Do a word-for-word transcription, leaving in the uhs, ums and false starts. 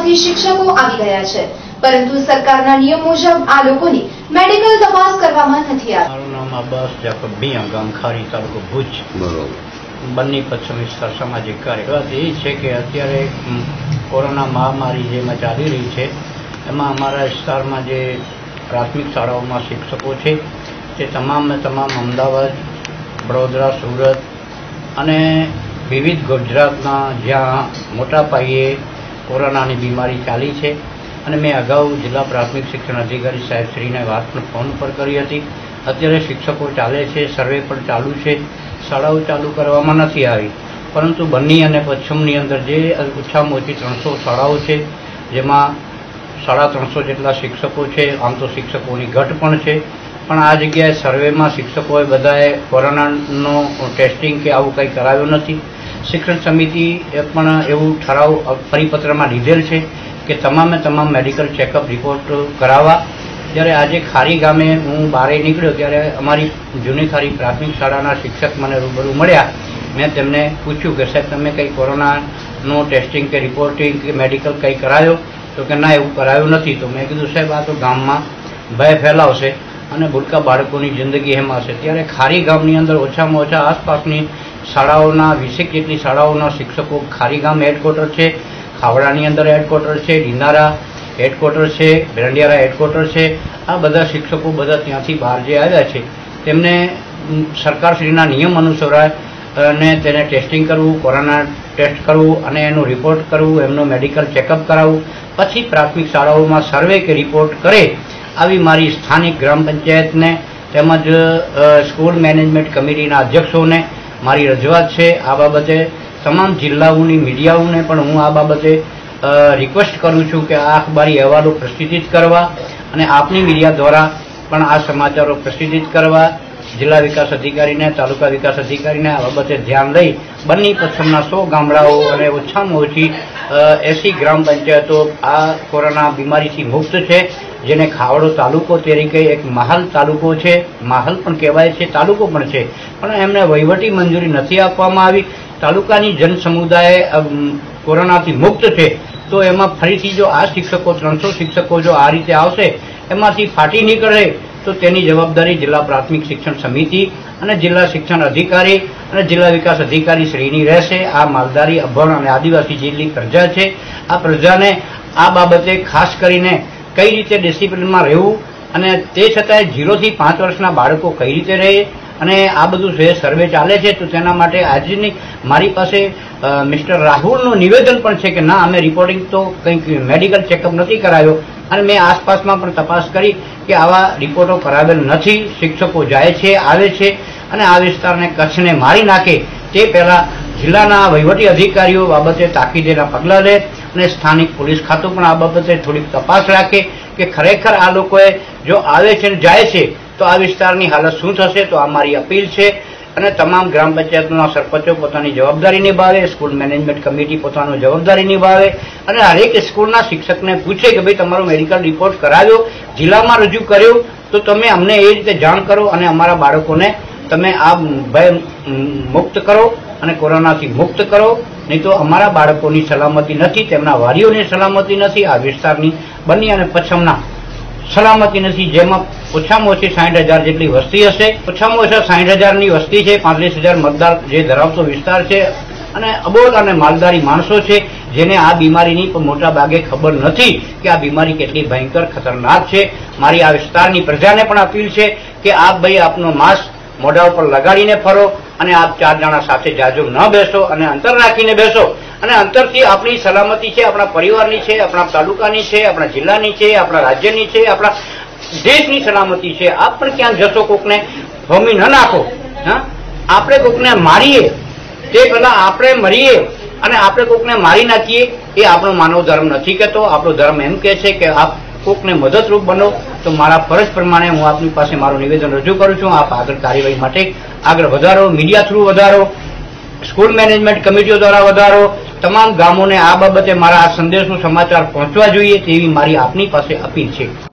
જિલ્લાઓમાંથી શિક્ષકો આવી ગયા છે, પરંતુ સરકારના નિયમ મુજબ આ લોકોની મેડિકલ તપાસ કરવામાં નથી આવી। મારું નામ અબ્બાસ જાફર ભીયા, ગામ ખારી, તાલુકો ભુજ। બરોબર। બન્ની પશ્ચિમ વિસ્તાર સામાજિક કાર્ય વાત એ છે કે અત્યારે કોરોના મહામારી જેમાં ચાલી રહી છે એમાં અમારા વિસ્તારમાં જે પ્રાથમિક શાળાઓમાં શિક્ષકો છે તે તમામ તમામ અમદાવાદ, વડોદરા, સુરત અને વિવિધ ગુજરાતના જ્યાં મોટા પાયે કોરોનાની બીમારી ચાલી છે અને મેં અગાઉ જિલ્લા પ્રાથમિક શિક્ષણ અધિકારી સાહેબશ્રીને વાત પણ ફોન પર કરી હતી। અત્યારે શિક્ષકો ચાલે છે, સર્વે પણ ચાલુ છે, શાળાઓ ચાલુ કરવામાં નથી આવી, પરંતુ બન્ની અને પશ્ચિમની અંદર જે ઓછામાં ઓછી ત્રણસો શાળાઓ છે જેમાં સાડા ત્રણસો જેટલા શિક્ષકો છે। આમ તો શિક્ષકોની ઘટ પણ છે, પણ આ જગ્યાએ સર્વેમાં શિક્ષકોએ બધાએ કોરોનાનો ટેસ્ટિંગ કે આવું કંઈ કરાવ્યું નથી। શિક્ષણ સમિતિએ પણ એવું ઠરાવ પરિપત્રમાં લીધેલ છે કે તમામે તમામ મેડિકલ ચેકઅપ રિપોર્ટ કરાવવા। જ્યારે આજે ખારી ગામે હું બહાર નીકળ્યો ત્યારે અમારી જૂની ખારી પ્રાથમિક શાળાના શિક્ષક મને રૂબરૂ મળ્યા। મેં તેમને પૂછ્યું કે સાહેબ તમે કંઈ કોરોનાનું ટેસ્ટિંગ કે રિપોર્ટિંગ કે મેડિકલ કંઈ કરાયો? તો કે ના, એવું કરાયું નથી। તો મેં કીધું સાહેબ આ તો ગામમાં ભય ફેલાવશે અને ભૂલકા બાળકોની જિંદગી એમાં છે। ત્યારે ખારી ગામની અંદર ઓછામાં ઓછા આસપાસની શાળાઓના વીસેક જેટલી શાળાઓના શિક્ષકો ખારી ગામ હેડક્વાર્ટર છે, ખાવડાની અંદર હેડક્વાર્ટર છે, ડીનારા હેડક્વાર્ટર છે, ભેરંડિયારા હેડક્વાર્ટર છે। આ બધા શિક્ષકો બધા ત્યાંથી બહાર જે આવ્યા છે તેમને સરકારશ્રીના નિયમ અનુસાર અને તેને ટેસ્ટિંગ કરવું, કોરોના ટેસ્ટ કરવું અને એનું રિપોર્ટ કરવું, એમનું મેડિકલ ચેકઅપ કરાવવું, પછી પ્રાથમિક શાળાઓમાં સર્વે કે રિપોર્ટ કરે, આવી મારી સ્થાનિક ગ્રામ પંચાયતને તેમજ સ્કૂલ મેનેજમેન્ટ કમિટીના અધ્યક્ષોને મારી રજૂઆત છે। આ બાબતે તમામ જિલ્લાઓની મીડિયાઓને પણ હું આ બાબતે રિક્વેસ્ટ કરું છું કે આ અખબારી અહેવાલો પ્રસિદ્ધિત કરવા અને આપની મીડિયા દ્વારા પણ આ સમાચારો પ્રસિદ્ધિત કરવા। જિલ્લા વિકાસ અધિકારીને, તાલુકા વિકાસ અધિકારીને આ બાબતે ધ્યાન લઈ બન્ની પશ્ચિમના સો ગામડાઓ અને ઓછામાં ઓછી એસી ગ્રામ પંચાયતો આ કોરોના બીમારીથી મુક્ત છે, જેને ખાવડો તાલુકો તરીકે એક માહલ તાલુકો છે, માહલ પણ કહેવાય છે, તાલુકો પણ છે, પણ એમને વહીવટી મંજૂરી નથી આપવામાં આવી। તાલુકાની જન સમુદાય કોરોનાથી મુક્ત છે, તો એમાં ફરીથી જો આ શિક્ષકો ત્રણસો શિક્ષકો જો આ રીતે આવશે એમાંથી ફાટી નીકળે તો તેની જવાબદારી જિલ્લા પ્રાથમિક શિક્ષણ સમિતિ અને જિલ્લા શિક્ષણ અધિકારી અને જિલ્લા વિકાસ અધિકારી શ્રીની રહેશે। આ માલધારી, અભણ અને આદિવાસી જેટલી પ્રજા છે, આ પ્રજાને આ બાબતે ખાસ કરીને કઈ રીતે ડિસિપ્લિનમાં રહેવું અને તે છતાંય ઝીરોથી પાંચ વર્ષના બાળકો કઈ રીતે રહે અને આ બધું જે સર્વે ચાલે છે તો તેના માટે આજની મારી પાસે મિસ્ટર રાહુલનું નિવેદન પણ છે કે ના, અમે રિપોર્ટિંગ તો કંઈક મેડિકલ ચેકઅપ નથી કરાવ્યો અને મેં આસપાસમાં પણ તપાસ કરી કે આવા રિપોર્ટો કરાવેલ નથી। શિક્ષકો જાય છે, આવે છે અને આ વિસ્તારને કચ્છને મારી નાખે તે પહેલાં જિલ્લાના વહીવટી અધિકારીઓ બાબતે તાકીદેના પગલાં લે અને સ્થાનિક પોલીસ ખાતું પણ આ બાબતે થોડીક તપાસ રાખે કે ખરેખર આ લોકોએ જો આવે છે અને જાય છે તો આ વિસ્તારની હાલત શું થશે। તો આ મારી અપીલ છે અને તમામ ગ્રામ પંચાયતના સરપંચો પોતાની જવાબદારી નિભાવે, સ્કૂલ મેનેજમેન્ટ કમિટી પોતાની જવાબદારી નિભાવે અને હરેક સ્કૂલના શિક્ષકને પૂછે કે ભાઈ તમારો મેડિકલ રિપોર્ટ કરાવ્યો, જિલ્લામાં રજૂ કર્યો તો તમે અમને એ રીતે જાણ કરો અને અમારા બાળકોને તમે આ ભય મુક્ત કરો અને કોરોનાથી મુક્ત કરો, નહીં તો અમારા બાળકોની સલામતી નથી, તેમના વાલીઓની સલામતી નથી, આ વિસ્તારની બન્ની અને પશ્ચિમના સલામતી નથી, જેમાં ઓછામાં ઓછી સાઠ હજાર જેટલી વસ્તી હશે। ઓછામાં ઓછા સાઠ હજારની વસ્તી છે, પાંત્રીસ હજાર મતદાર જે ધરાવતો વિસ્તાર છે અને અબોલ અને માલધારી માણસો છે જેને આ બીમારીની પણ મોટા ભાગે ખબર નથી કે આ બીમારી કેટલી ભયંકર ખતરનાક છે। મારી આ વિસ્તારની પ્રજાને પણ અપીલ છે કે આપ ભાઈ આપનો માસ્ક મોઢા ઉપર લગાડીને ફરો અને આપ ચાર જણા સાથે જાજુ ન બેસો અને અંતર રાખીને બેસો અને અંતરથી આપણી સલામતી છે, આપણા પરિવારની છે, આપણા તાલુકાની છે, આપણા જિલ્લાની છે, આપણા રાજ્યની છે, આપણા દેશની સલામતી છે। આપ પણ ક્યાંક જશો કોકને ભમી ન નાખો। હા, આપણે કોકને મારીએ તે પહેલા આપણે મરીએ અને આપણે કોકને મારી નાખીએ એ આપણો માનવ ધર્મ નથી કહેતો। આપણો ધર્મ એમ કહે છે કે આપ કોકને મદદરૂપ બનો। તો મારા ફરજ પ્રમાણે હું આપની પાસે મારું નિવેદન રજૂ કરું છું। આપ આગળ કાર્યવાહી માટે આગળ વધારો, મીડિયા થ્રુ વધારો, સ્કૂલ મેનેજમેન્ટ કમિટીઓ દ્વારા વધારો, તમામ ગામોને આ બાબતે મારા આ સંદેશો સમાચાર પહોંચવા જોઈએ તેવી મારી આપની પાસે અપીલ છે।